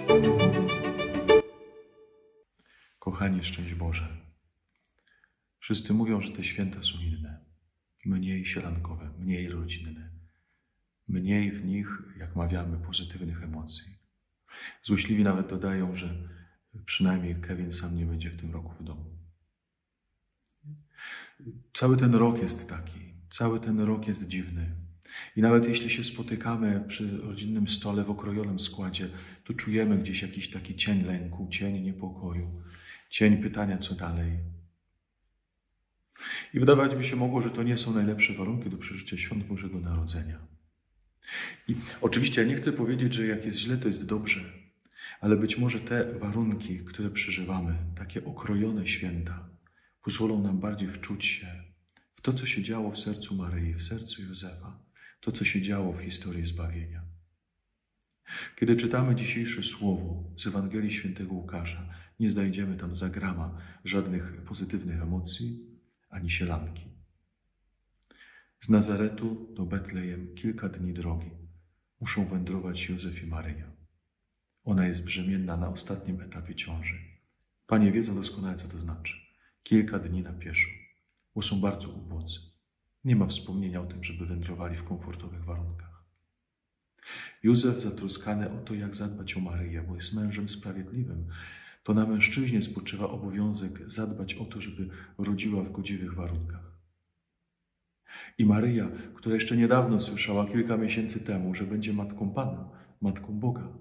Kochani, szczęść Boże. Wszyscy mówią, że te święta są inne, mniej sielankowe, mniej rodzinne, mniej w nich, jak mawiamy, pozytywnych emocji. Złośliwi nawet dodają, że przynajmniej Kevin sam nie będzie w tym roku w domu. Cały ten rok jest taki, cały ten rok jest dziwny. I nawet jeśli się spotykamy przy rodzinnym stole w okrojonym składzie, to czujemy gdzieś jakiś taki cień lęku, cień niepokoju, cień pytania, co dalej. I wydawać by się mogło, że to nie są najlepsze warunki do przeżycia świąt Bożego Narodzenia. I oczywiście ja nie chcę powiedzieć, że jak jest źle, to jest dobrze, ale być może te warunki, które przeżywamy, takie okrojone święta, pozwolą nam bardziej wczuć się w to, co się działo w sercu Maryi, w sercu Józefa, to, co się działo w historii zbawienia. Kiedy czytamy dzisiejsze słowo z Ewangelii Świętego Łukasza, nie znajdziemy tam za grama żadnych pozytywnych emocji, ani sielanki. Z Nazaretu do Betlejem kilka dni drogi muszą wędrować Józef i Maryja. Ona jest brzemienna na ostatnim etapie ciąży. Panie wiedzą doskonale, co to znaczy. Kilka dni na pieszo, bo są bardzo ubodzy. Nie ma wspomnienia o tym, żeby wędrowali w komfortowych warunkach. Józef zatroskany o to, jak zadbać o Maryję, bo jest mężem sprawiedliwym. To na mężczyźnie spoczywa obowiązek zadbać o to, żeby rodziła w godziwych warunkach. I Maryja, która jeszcze niedawno słyszała, kilka miesięcy temu, że będzie matką Pana, matką Boga.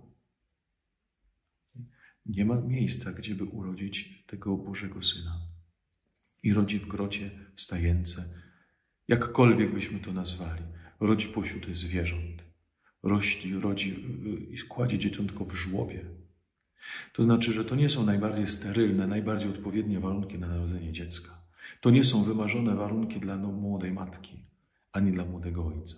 Nie ma miejsca, gdzie by urodzić tego Bożego Syna. I rodzi w grocie, w stajence, jakkolwiek byśmy to nazwali. Rodzi pośród zwierząt. Rodzi i kładzie dzieciątko w żłobie. To znaczy, że to nie są najbardziej sterylne, najbardziej odpowiednie warunki na narodzenie dziecka. To nie są wymarzone warunki dla młodej matki, ani dla młodego ojca.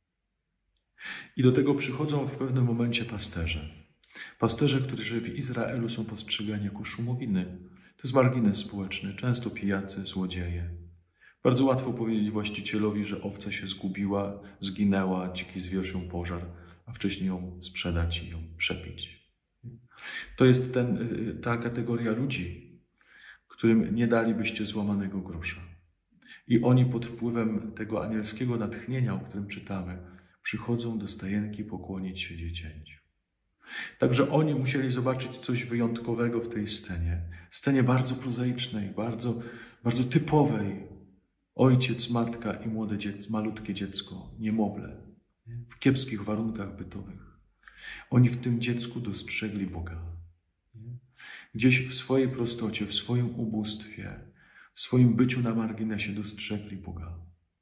I do tego przychodzą w pewnym momencie pasterze. Pasterze, którzy w Izraelu są postrzegani jako szumowiny. To jest margines społeczny, często pijacy, złodzieje. Bardzo łatwo powiedzieć właścicielowi, że owca się zgubiła, zginęła, dziki zwierz ją pożarł, a wcześniej ją sprzedać i ją przepić. To jest ta kategoria ludzi, którym nie dalibyście złamanego grosza. I oni pod wpływem tego anielskiego natchnienia, o którym czytamy, przychodzą do stajenki pokłonić się dziecięciu. Także oni musieli zobaczyć coś wyjątkowego w tej scenie bardzo prozaicznej, bardzo, bardzo typowej. Ojciec, matka i młode malutkie dziecko, niemowlę, w kiepskich warunkach bytowych. Oni w tym dziecku dostrzegli Boga. Gdzieś w swojej prostocie, w swoim ubóstwie, w swoim byciu na marginesie dostrzegli Boga.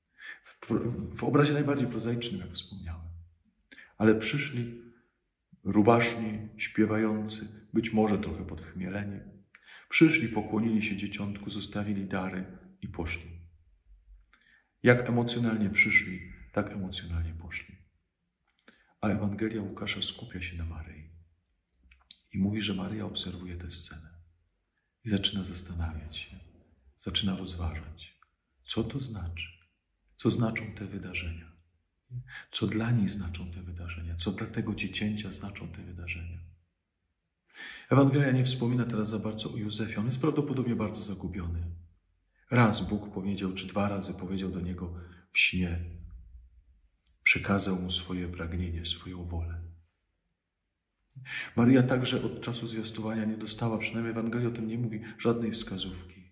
W obrazie najbardziej prozaicznym, jak wspomniałem. Ale przyszli rubaszni, śpiewający, być może trochę podchmieleni. Przyszli, pokłonili się dzieciątku, zostawili dary i poszli. Jak emocjonalnie przyszli, tak emocjonalnie poszli. A Ewangelia Łukasza skupia się na Maryi. I mówi, że Maryja obserwuje tę scenę. I zaczyna zastanawiać się, zaczyna rozważać, co to znaczy, co znaczą te wydarzenia, co dla niej znaczą te wydarzenia, co dla tego dziecięcia znaczą te wydarzenia. Ewangelia nie wspomina teraz za bardzo o Józefie. On jest prawdopodobnie bardzo zagubiony. Raz Bóg powiedział, czy 2 razy powiedział do niego w śnie, przekazał mu swoje pragnienie, swoją wolę. Maryja także od czasu zwiastowania nie dostała, przynajmniej Ewangelia o tym nie mówi, żadnej wskazówki.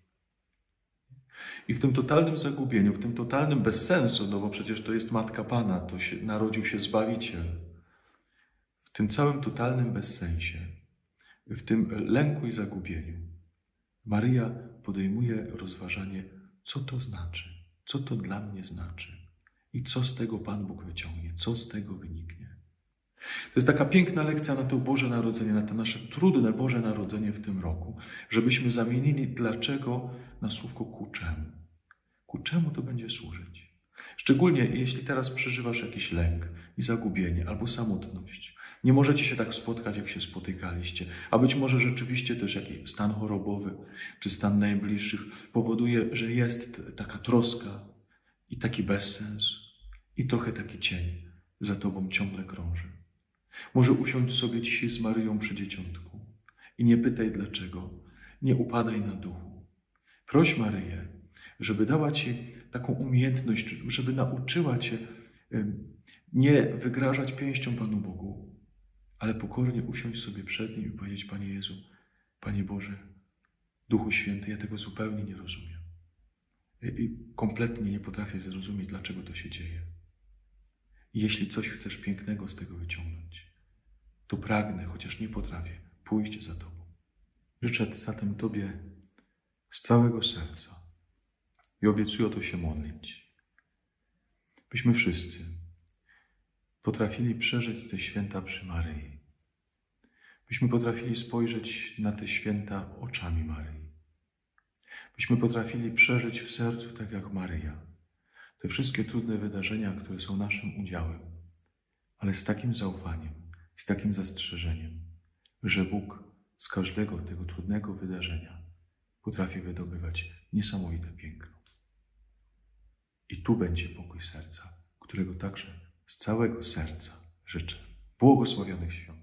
I w tym totalnym zagubieniu, w tym totalnym bezsensu, no bo przecież to jest Matka Pana, narodził się Zbawiciel. W tym całym totalnym bezsensie, w tym lęku i zagubieniu, Maryja podejmuje rozważanie, co to znaczy, co to dla mnie znaczy i co z tego Pan Bóg wyciągnie, co z tego wyniknie. To jest taka piękna lekcja na to Boże Narodzenie, na to nasze trudne Boże Narodzenie w tym roku, żebyśmy zamienili dlaczego na słówko ku czemu. Ku czemu to będzie służyć? Szczególnie jeśli teraz przeżywasz jakiś lęk i zagubienie albo samotność. Nie możecie się tak spotkać, jak się spotykaliście, a być może rzeczywiście też jakiś stan chorobowy czy stan najbliższych powoduje, że jest taka troska i taki bezsens i trochę taki cień za tobą ciągle krąży. Może usiądź sobie dzisiaj z Maryją przy dzieciątku i nie pytaj dlaczego, nie upadaj na duchu. Proś Maryję, żeby dała Ci taką umiejętność, żeby nauczyła Cię nie wygrażać pięścią Panu Bogu, ale pokornie usiąść sobie przed Nim i powiedzieć: Panie Jezu, Panie Boże, Duchu Święty, ja tego zupełnie nie rozumiem. I kompletnie nie potrafię zrozumieć, dlaczego to się dzieje. I jeśli coś chcesz pięknego z tego wyciągnąć, to pragnę, chociaż nie potrafię, pójść za Tobą. Życzę zatem Tobie z całego serca i obiecuję o to się modlić, byśmy wszyscy potrafili przeżyć te święta przy Maryi. Byśmy potrafili spojrzeć na te święta oczami Maryi. Byśmy potrafili przeżyć w sercu, tak jak Maryja, te wszystkie trudne wydarzenia, które są naszym udziałem, ale z takim zaufaniem, z takim zastrzeżeniem, że Bóg z każdego tego trudnego wydarzenia potrafi wydobywać niesamowite piękno. I tu będzie pokój serca, którego także z całego serca życzę. Błogosławionych świąt.